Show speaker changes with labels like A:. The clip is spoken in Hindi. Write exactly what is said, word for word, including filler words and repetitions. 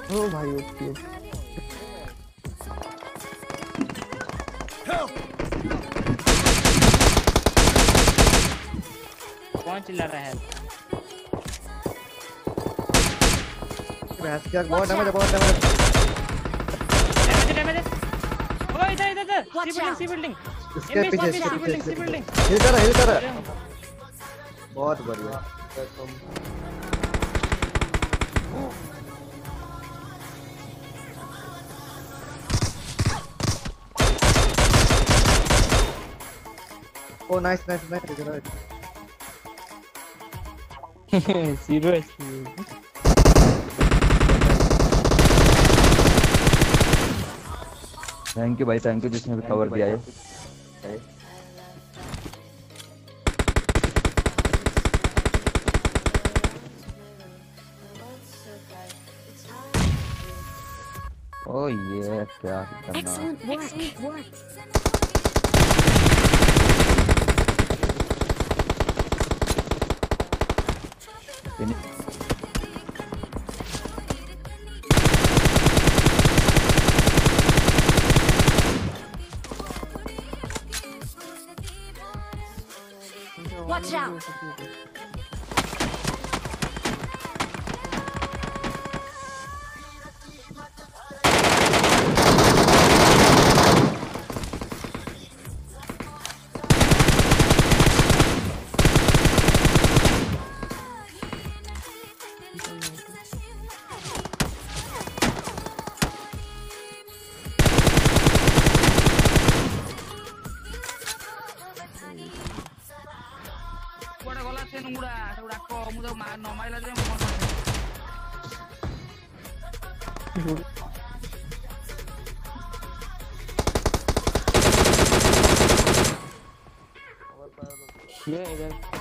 A: ओ भाई ओके
B: कौन चिल्ला रहा है?
A: भैंस क्या बहुत डैमेज बहुत डैमेज
B: डैमेज डैमेज ओ इधर इधर इधर सी बिल्डिंग सी बिल्डिंग
A: इसके पीछे
B: सी बिल्डिंग सी बिल्डिंग
A: हिल कर हिल कर बहुत बढ़िया ओ nice nice nice
B: zero HP
C: thank you भाई थैंक यू जिसने भी कवर किया है। ओ ये क्या करना
D: Watch out!
B: ये इधर